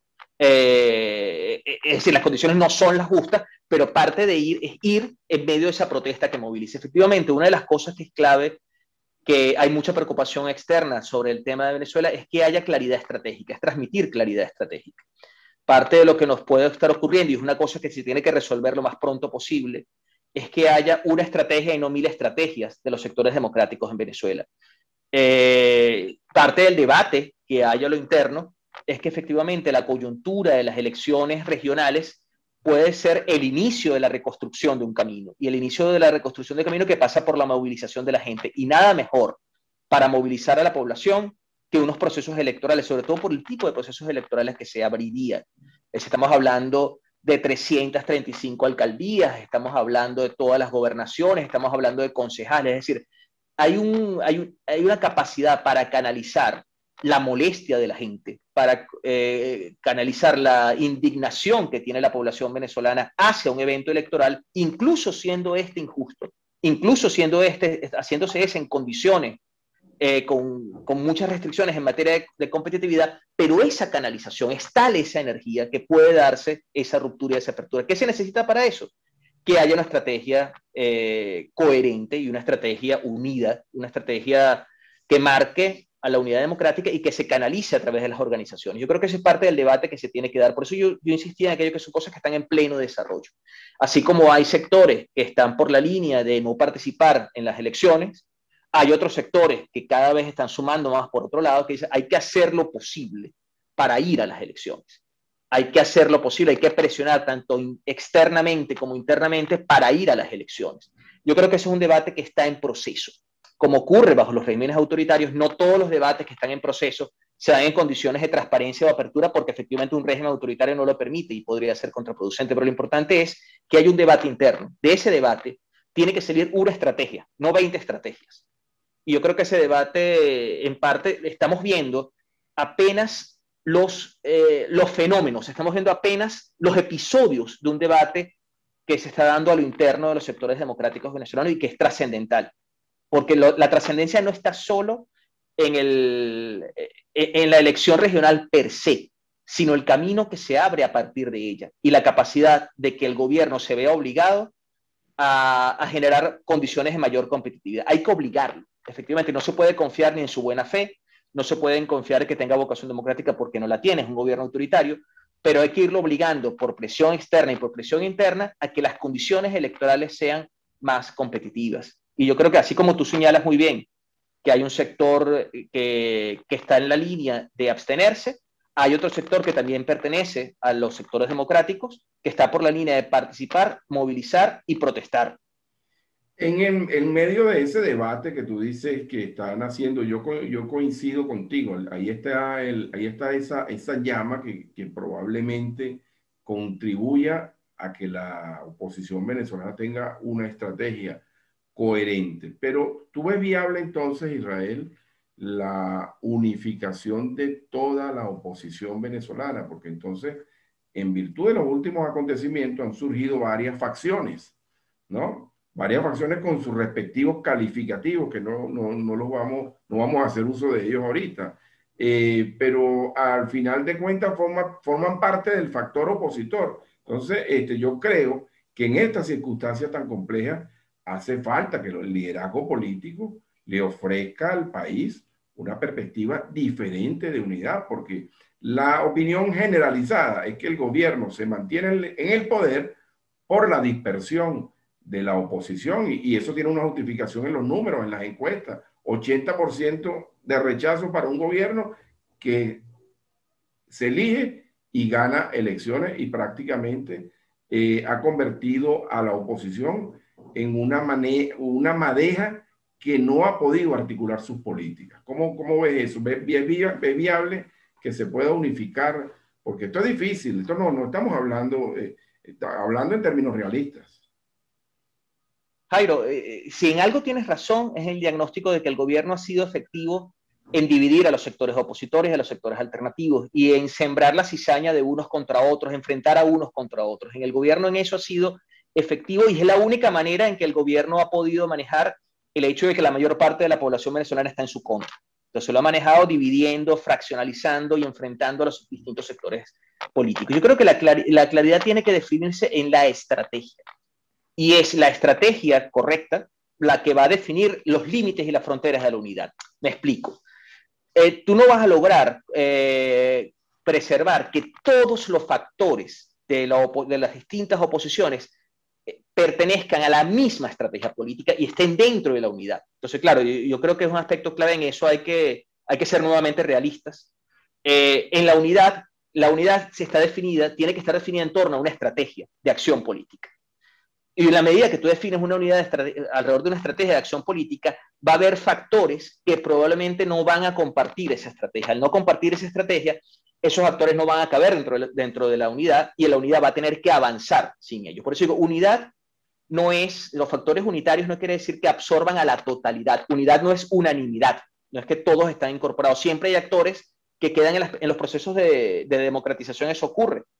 es decir, las condiciones no son las justas, pero parte de ir es ir en medio de esa protesta que moviliza. Efectivamente, una de las cosas que es clave, que hay mucha preocupación externa sobre el tema de Venezuela, es que haya claridad estratégica, es transmitir claridad estratégica. Parte de lo que nos puede estar ocurriendo, y es una cosa que se tiene que resolver lo más pronto posible, es que haya una estrategia y no mil estrategias de los sectores democráticos en Venezuela. Parte del debate que hay a lo interno es que efectivamente la coyuntura de las elecciones regionales puede ser el inicio de la reconstrucción de un camino, y el inicio de la reconstrucción de camino que pasa por la movilización de la gente, y nada mejor para movilizar a la población que unos procesos electorales, sobre todo por el tipo de procesos electorales que se abrirían. Estamos hablando de 335 alcaldías, estamos hablando de todas las gobernaciones, estamos hablando de concejales, es decir, hay una capacidad para canalizar la molestia de la gente, para canalizar la indignación que tiene la población venezolana hacia un evento electoral, incluso siendo este injusto, incluso siendo haciéndose ese en condiciones con muchas restricciones en materia de competitividad, pero esa canalización, es tal esa energía que puede darse esa ruptura y esa apertura. ¿Qué se necesita para eso? Que haya una estrategia coherente y una estrategia unida, una estrategia que marque a la unidad democrática y que se canalice a través de las organizaciones. Yo creo que esa es parte del debate que se tiene que dar. Por eso yo insistía en aquello que son cosas que están en pleno desarrollo. Así como hay sectores que están por la línea de no participar en las elecciones, hay otros sectores que cada vez están sumando más por otro lado, que dicen hay que hacer lo posible para ir a las elecciones. Hay que hacer lo posible, hay que presionar tanto externamente como internamente para ir a las elecciones. Yo creo que ese es un debate que está en proceso. Como ocurre bajo los regímenes autoritarios, no todos los debates que están en proceso se dan en condiciones de transparencia o apertura porque efectivamente un régimen autoritario no lo permite y podría ser contraproducente, pero lo importante es que haya un debate interno. De ese debate tiene que salir una estrategia, no 20 estrategias. Y yo creo que ese debate, en parte, estamos viendo apenas los fenómenos, estamos viendo apenas los episodios de un debate que se está dando a lo interno de los sectores democráticos venezolanos y que es trascendental. Porque la trascendencia no está solo en la elección regional per se, sino el camino que se abre a partir de ella y la capacidad de que el gobierno se vea obligado a generar condiciones de mayor competitividad. Hay que obligarlo. Efectivamente, no se puede confiar ni en su buena fe, no se puede confiar en que tenga vocación democrática porque no la tiene, es un gobierno autoritario, pero hay que irlo obligando por presión externa y por presión interna a que las condiciones electorales sean más competitivas. Y yo creo que así como tú señalas muy bien que hay un sector que está en la línea de abstenerse, hay otro sector que también pertenece a los sectores democráticos, que está por la línea de participar, movilizar y protestar. En medio de ese debate que tú dices que están haciendo, yo coincido contigo. Ahí está esa llama que probablemente contribuya a que la oposición venezolana tenga una estrategia coherente. Pero ¿tú ves viable entonces, Israel, la unificación de toda la oposición venezolana? Porque entonces, en virtud de los últimos acontecimientos, han surgido varias facciones, ¿no? Varias facciones con sus respectivos calificativos, que no vamos a hacer uso de ellos ahorita. Pero al final de cuentas forman parte del factor opositor. Entonces, yo creo que en estas circunstancias tan complejas hace falta que el liderazgo político le ofrezca al país una perspectiva diferente de unidad, porque la opinión generalizada es que el gobierno se mantiene en el poder por la dispersión de la oposición y eso tiene una justificación en los números, en las encuestas. 80% de rechazo para un gobierno que se elige y gana elecciones y prácticamente ha convertido a la oposición en una madeja que no ha podido articular sus políticas. ¿Cómo ves eso? ¿Ves viable que se pueda unificar? Porque esto es difícil, esto no estamos hablando en términos realistas. Jairo, si en algo tienes razón es el diagnóstico de que el gobierno ha sido efectivo en dividir a los sectores opositores y a los sectores alternativos y en sembrar la cizaña de unos contra otros, enfrentar a unos contra otros. En el gobierno en eso ha sido efectivo y es la única manera en que el gobierno ha podido manejar el hecho de que la mayor parte de la población venezolana está en su contra. Entonces lo ha manejado dividiendo, fraccionalizando y enfrentando a los distintos sectores políticos. Yo creo que la claridad tiene que definirse en la estrategia. Y es la estrategia correcta la que va a definir los límites y las fronteras de la unidad. Me explico. Tú no vas a lograr preservar que todos los factores de las distintas oposiciones pertenezcan a la misma estrategia política y estén dentro de la unidad. Entonces, claro, yo creo que es un aspecto clave en eso, hay que ser nuevamente realistas. En la unidad se está definida, tiene que estar definida en torno a una estrategia de acción política. Y en la medida que tú defines una unidad alrededor de una estrategia de acción política, va a haber factores que probablemente no van a compartir esa estrategia. Al no compartir esa estrategia, esos actores no van a caber dentro de la unidad y la unidad va a tener que avanzar sin ellos. Por eso digo, unidad no es, los factores unitarios no quiere decir que absorban a la totalidad. Unidad no es unanimidad, no es que todos están incorporados. Siempre hay actores que quedan en los procesos de democratización, eso ocurre.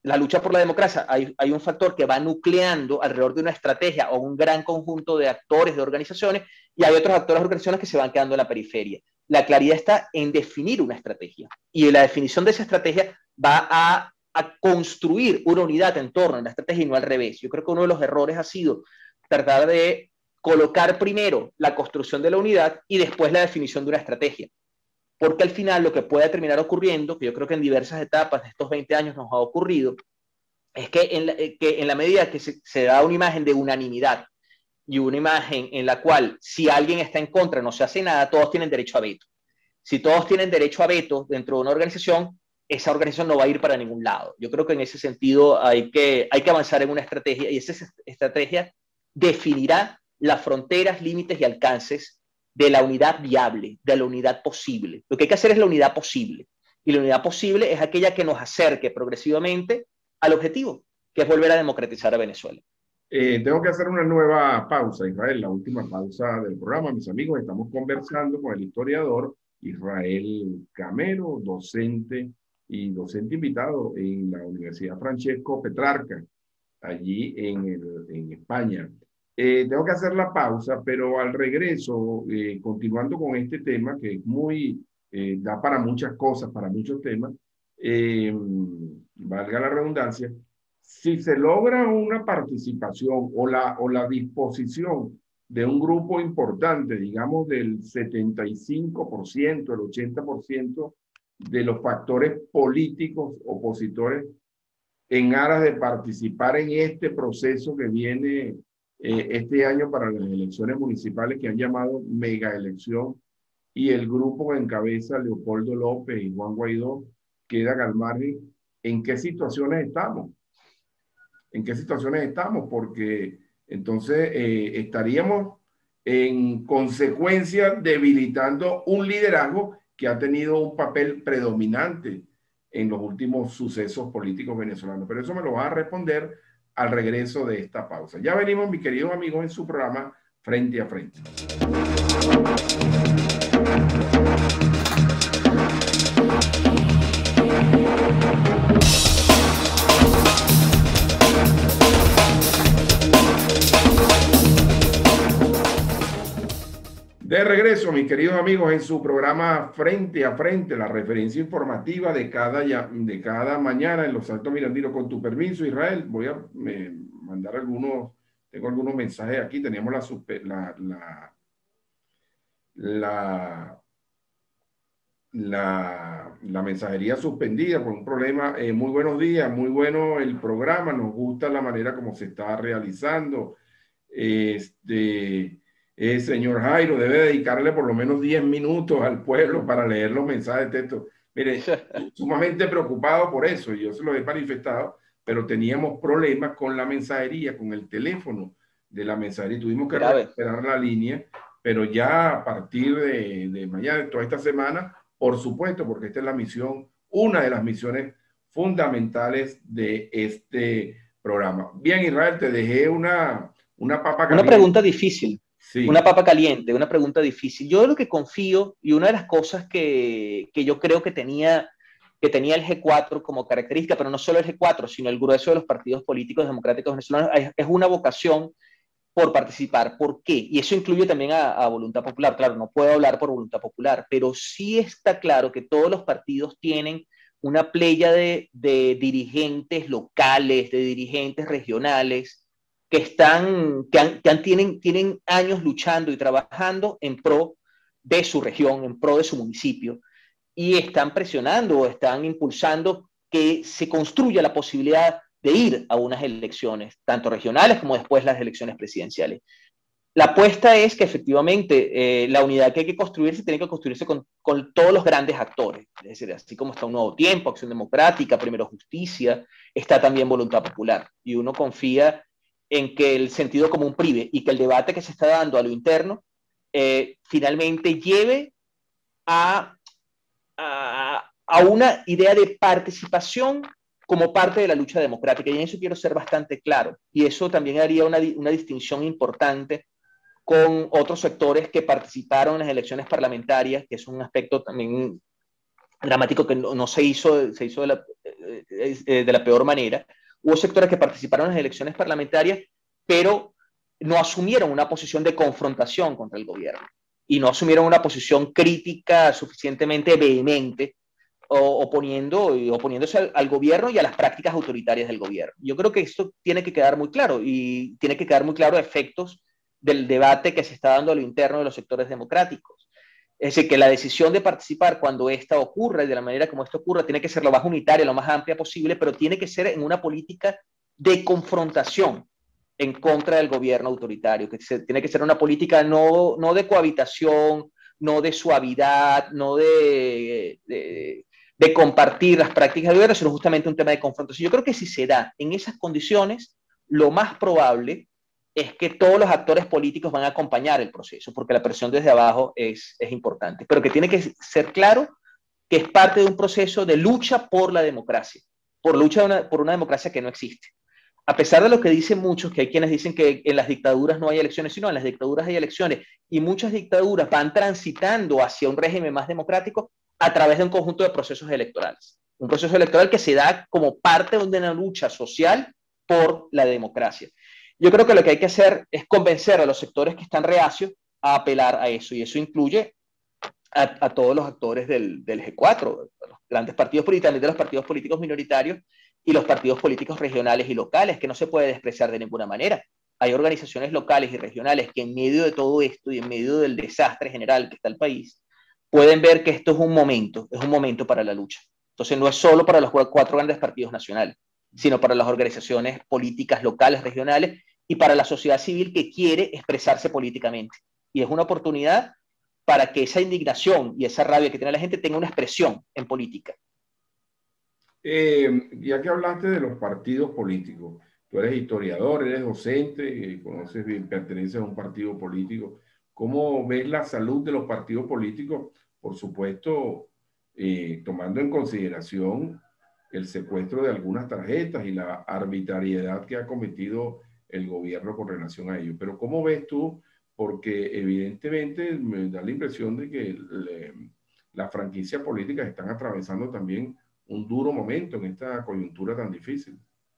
la lucha por la democracia, hay un factor que va nucleando alrededor de una estrategia o un gran conjunto de actores, de organizaciones, y hay otros actores, organizaciones que se van quedando en la periferia. La claridad está en definir una estrategia, y la definición de esa estrategia va a construir una unidad en torno a la estrategia y no al revés. Yo creo que uno de los errores ha sido tratar de colocar primero la construcción de la unidad y después la definición de una estrategia. Porque al final lo que puede terminar ocurriendo, que yo creo que en diversas etapas de estos 20 años nos ha ocurrido, es que en la medida que se da una imagen de unanimidad y una imagen en la cual si alguien está en contra no se hace nada, todos tienen derecho a veto. Si todos tienen derecho a veto dentro de una organización, esa organización no va a ir para ningún lado. Yo creo que en ese sentido hay que avanzar en una estrategia, y esa estrategia definirá las fronteras, límites y alcances de la unidad viable, de la unidad posible. Lo que hay que hacer es la unidad posible. Y la unidad posible es aquella que nos acerque progresivamente al objetivo, que es volver a democratizar a Venezuela. Tengo que hacer una nueva pausa, Israel, la última pausa del programa. Mis amigos, estamos conversando con el historiador Israel Camero, docente invitado en la Universidad Francesco Petrarca, allí en España. Tengo que hacer la pausa, pero al regreso, continuando con este tema que es muy, da para muchas cosas, para muchos temas, valga la redundancia, si se logra una participación o la disposición de un grupo importante, digamos del 75%, el 80% de los factores políticos opositores en aras de participar en este proceso que viene este año para las elecciones municipales que han llamado mega elección, y el grupo que encabeza Leopoldo López y Juan Guaidó quedan al margen. ¿En qué situaciones estamos? ¿En qué situaciones estamos? Porque entonces estaríamos en consecuencia debilitando un liderazgo que ha tenido un papel predominante en los últimos sucesos políticos venezolanos. Pero eso me lo va a responder al regreso de esta pausa. Ya venimos, mis queridos amigos, en su programa Frente a Frente. De regreso, mis queridos amigos, en su programa Frente a Frente, la referencia informativa de cada mañana en los Altos Mirandinos. Con tu permiso, Israel, voy a mandar tengo algunos mensajes aquí. Teníamos la mensajería suspendida por un problema. Muy buenos días, muy bueno el programa, nos gusta la manera como se está realizando. Señor Jairo, debe dedicarle por lo menos 10 minutos al pueblo para leer los mensajes de texto. Mire, sumamente preocupado por eso, yo se lo he manifestado, pero teníamos problemas con la mensajería, con el teléfono de la mensajería. Tuvimos que recuperar la línea, pero ya a partir de mañana, de toda esta semana, por supuesto, porque esta es la misión, una de las misiones fundamentales de este programa. Bien, Israel, te dejé una papa caliente. Una pregunta difícil. Sí. Una papa caliente, una pregunta difícil. Yo lo que confío, y una de las cosas que yo creo que tenía el G4 como característica, pero no solo el G4, sino el grueso de los partidos políticos democráticos venezolanos, es una vocación por participar. ¿Por qué? Y eso incluye también a Voluntad Popular. Claro, no puedo hablar por Voluntad Popular, pero sí está claro que todos los partidos tienen una playa de dirigentes locales, de dirigentes regionales, tienen años luchando y trabajando en pro de su región, en pro de su municipio, y están presionando o están impulsando que se construya la posibilidad de ir a unas elecciones, tanto regionales como después las elecciones presidenciales. La apuesta es que efectivamente la unidad que hay que construirse tiene que construirse con todos los grandes actores, es decir, así como está Un Nuevo Tiempo, Acción Democrática, Primero Justicia, está también Voluntad Popular, y uno confía en que el sentido común prive y que el debate que se está dando a lo interno finalmente lleve a una idea de participación como parte de la lucha democrática. Y en eso quiero ser bastante claro. Y eso también haría una distinción importante con otros sectores que participaron en las elecciones parlamentarias, que es un aspecto también dramático que no se hizo, se hizo de la peor manera. Hubo sectores que participaron en las elecciones parlamentarias, pero no asumieron una posición de confrontación contra el gobierno y no asumieron una posición crítica suficientemente vehemente oponiéndose al gobierno y a las prácticas autoritarias del gobierno. Yo creo que esto tiene que quedar muy claro y tiene que quedar muy claro efectos del debate que se está dando a lo interno de los sectores democráticos. Es decir, que la decisión de participar cuando esta ocurra y de la manera como esto ocurra tiene que ser lo más unitaria, lo más amplia posible, pero tiene que ser en una política de confrontación en contra del gobierno autoritario, que tiene que ser una política no de cohabitación, no de suavidad, no de compartir las prácticas del gobierno, sino justamente un tema de confrontación. Yo creo que si se da en esas condiciones, lo más probable es que todos los actores políticos van a acompañar el proceso, porque la presión desde abajo es importante, pero que tiene que ser claro que es parte de un proceso de lucha por la democracia, por una democracia que no existe. A pesar de lo que dicen muchos, que hay quienes dicen que en las dictaduras no hay elecciones, sino en las dictaduras hay elecciones, y muchas dictaduras van transitando hacia un régimen más democrático a través de un conjunto de procesos electorales. Un proceso electoral que se da como parte de una lucha social por la democracia. Yo creo que lo que hay que hacer es convencer a los sectores que están reacios a apelar a eso, y eso incluye a todos los actores del G4, los grandes partidos políticos, también de los partidos políticos minoritarios y los partidos políticos regionales y locales, que no se puede despreciar de ninguna manera. Hay organizaciones locales y regionales que en medio de todo esto y en medio del desastre general que está el país, pueden ver que esto es un momento para la lucha. Entonces no es solo para los cuatro grandes partidos nacionales, sino para las organizaciones políticas locales, regionales y para la sociedad civil que quiere expresarse políticamente. Y es una oportunidad para que esa indignación y esa rabia que tiene la gente tenga una expresión en política. Ya que hablaste de los partidos políticos, tú eres historiador, eres docente, conoces bien, perteneces a un partido político. ¿Cómo ves la salud de los partidos políticos? Por supuesto, tomando en consideración el secuestro de algunas tarjetas y la arbitrariedad que ha cometido el gobierno con relación a ello. Pero ¿cómo ves tú? Porque evidentemente me da la impresión de que las franquicias políticas están atravesando también un duro momento en esta coyuntura tan difícil.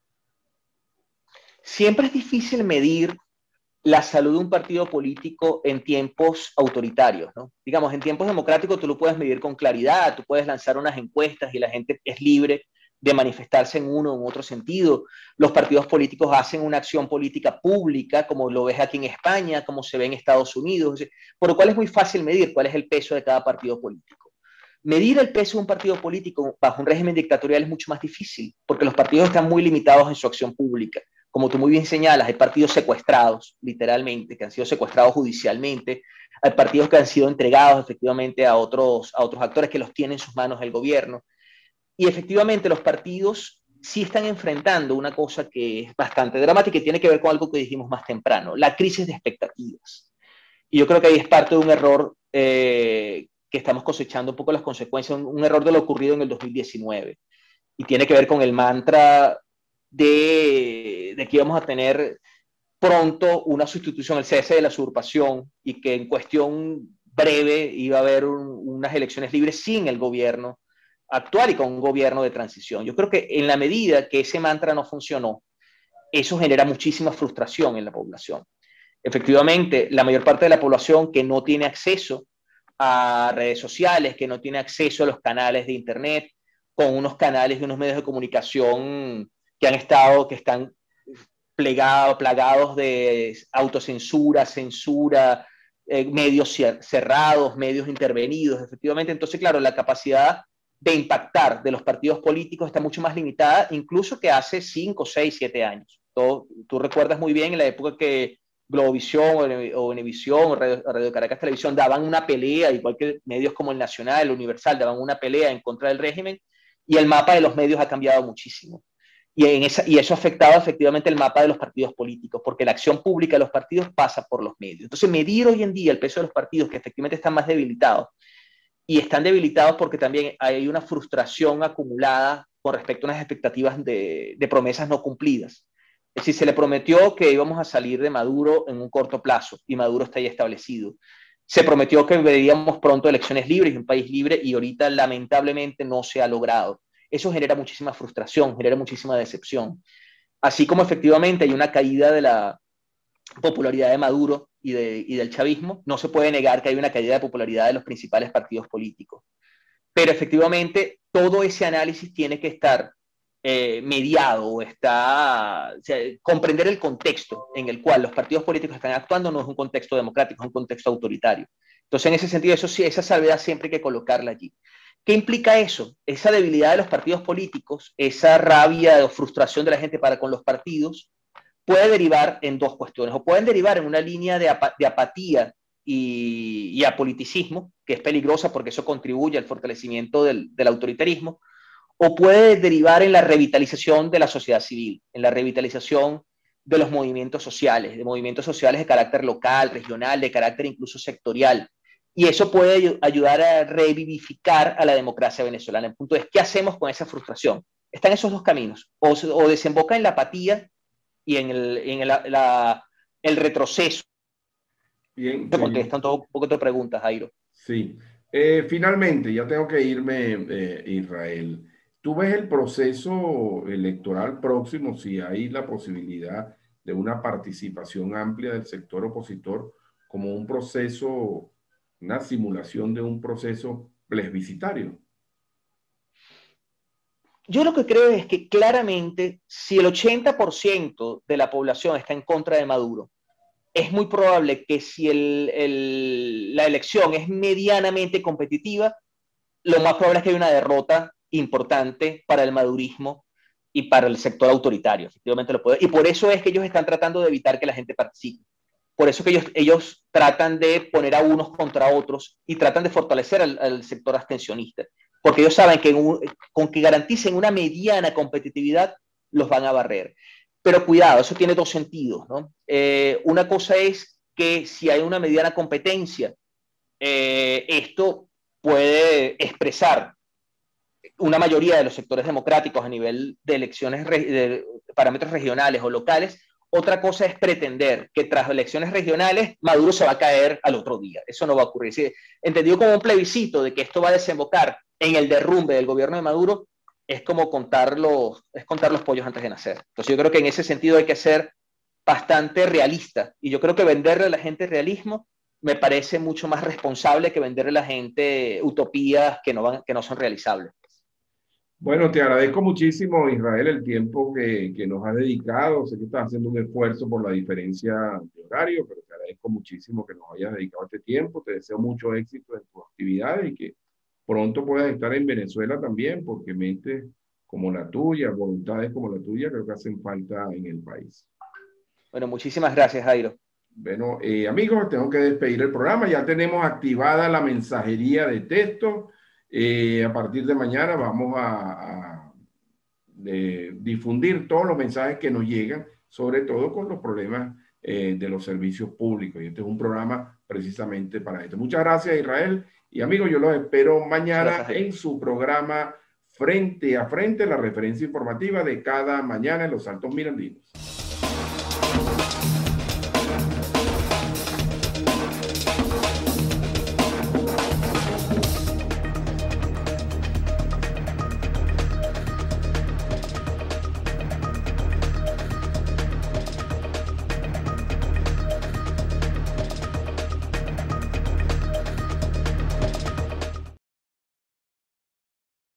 Siempre es difícil medir la salud de un partido político en tiempos autoritarios, ¿no? Digamos, en tiempos democráticos tú lo puedes medir con claridad, tú puedes lanzar unas encuestas y la gente es libre de manifestarse en uno o en otro sentido. Los partidos políticos hacen una acción política pública, como lo ves aquí en España, como se ve en Estados Unidos, por lo cual es muy fácil medir cuál es el peso de cada partido político. Medir el peso de un partido político bajo un régimen dictatorial es mucho más difícil, porque los partidos están muy limitados en su acción pública. Como tú muy bien señalas, hay partidos secuestrados, literalmente, que han sido secuestrados judicialmente, hay partidos que han sido entregados efectivamente a otros actores que los tiene en sus manos el gobierno. Y efectivamente los partidos sí están enfrentando una cosa que es bastante dramática y tiene que ver con algo que dijimos más temprano, la crisis de expectativas. Y yo creo que ahí es parte de un error que estamos cosechando un poco las consecuencias, un error de lo ocurrido en el 2019. Y tiene que ver con el mantra de que íbamos a tener pronto una sustitución, el cese de la usurpación, y que en cuestión breve iba a haber unas elecciones libres sin el gobierno actual y con un gobierno de transición. Yo creo que en la medida que ese mantra no funcionó, eso genera muchísima frustración en la población. Efectivamente, la mayor parte de la población que no tiene acceso a redes sociales, que no tiene acceso a los canales de Internet, con unos canales y unos medios de comunicación que están plagados de autocensura, censura, medios cerrados, medios intervenidos, efectivamente. Entonces, claro, la capacidad de impactar de los partidos políticos está mucho más limitada, incluso que hace 5, 6, 7 años. Tú recuerdas muy bien en la época que Globovisión o Venevisión o Radio Caracas Televisión daban una pelea, igual que medios como el Nacional, el Universal, daban una pelea en contra del régimen, y el mapa de los medios ha cambiado muchísimo. Y eso ha afectado efectivamente el mapa de los partidos políticos, porque la acción pública de los partidos pasa por los medios. Entonces, medir hoy en día el peso de los partidos que efectivamente están más debilitados, y están debilitados porque también hay una frustración acumulada con respecto a unas expectativas de promesas no cumplidas. Es decir, se le prometió que íbamos a salir de Maduro en un corto plazo, y Maduro está ya establecido. Se prometió que veríamos pronto elecciones libres y un país libre y ahorita lamentablemente no se ha logrado. Eso genera muchísima frustración, genera muchísima decepción. Así como efectivamente hay una caída de la popularidad de Maduro y del chavismo, no se puede negar que hay una caída de popularidad de los principales partidos políticos. Pero efectivamente todo ese análisis tiene que estar mediado o sea, comprender el contexto en el cual los partidos políticos están actuando no es un contexto democrático, es un contexto autoritario. Entonces, en ese sentido, eso sí, esa salvedad siempre hay que colocarla allí. ¿Qué implica eso? Esa debilidad de los partidos políticos, esa rabia o frustración de la gente para con los partidos, puede derivar en dos cuestiones, o pueden derivar en una línea de apatía y apoliticismo, que es peligrosa porque eso contribuye al fortalecimiento del autoritarismo, o puede derivar en la revitalización de la sociedad civil, en la revitalización de los movimientos sociales, de carácter local, regional, de carácter incluso sectorial. Y eso puede ayudar a revivificar a la democracia venezolana. El punto es, ¿qué hacemos con esa frustración? Están esos dos caminos, o desemboca en la apatía y el retroceso. Bien, Te qué bien. contestan un poco de preguntas, Jairo. Sí. Finalmente, ya tengo que irme, Israel. ¿Tú ves el proceso electoral próximo, si hay la posibilidad de una participación amplia del sector opositor, como un proceso, una simulación de un proceso plebiscitario? Yo lo que creo es que claramente, si el 80% de la población está en contra de Maduro, es muy probable que si la elección es medianamente competitiva, lo más probable es que haya una derrota importante para el madurismo y para el sector autoritario. Efectivamente lo puede. Y por eso es que ellos están tratando de evitar que la gente participe. Por eso es que ellos tratan de poner a unos contra otros y tratan de fortalecer al sector abstencionista. Porque ellos saben que con que garanticen una mediana competitividad, los van a barrer. Pero cuidado, eso tiene dos sentidos, ¿no? Una cosa es que si hay una mediana competencia, esto puede expresar una mayoría de los sectores democráticos a nivel de elecciones, de parámetros regionales o locales. Otra cosa es pretender que tras elecciones regionales Maduro se va a caer al otro día. Eso no va a ocurrir. Sí, entendido como un plebiscito de que esto va a desembocar en el derrumbe del gobierno de Maduro, es como contar los pollos antes de nacer. Entonces yo creo que en ese sentido hay que ser bastante realista. Y yo creo que venderle a la gente realismo me parece mucho más responsable que venderle a la gente utopías que no son realizables. Bueno, te agradezco muchísimo, Israel, el tiempo que nos has dedicado. Sé que estás haciendo un esfuerzo por la diferencia de horario, pero te agradezco muchísimo que nos hayas dedicado este tiempo. Te deseo mucho éxito en tus actividades y que pronto puedas estar en Venezuela también, porque mentes como la tuya, voluntades como la tuya, creo que hacen falta en el país. Bueno, muchísimas gracias, Jairo. Bueno, amigos, tengo que despedir el programa. Ya tenemos activada la mensajería de texto. A partir de mañana vamos a difundir todos los mensajes que nos llegan, sobre todo con los problemas de los servicios públicos. Y este es un programa precisamente para esto. Muchas gracias, Israel. Y amigos, yo los espero mañana en su programa Frente a Frente, la referencia informativa de cada mañana en los Altos Mirandinos.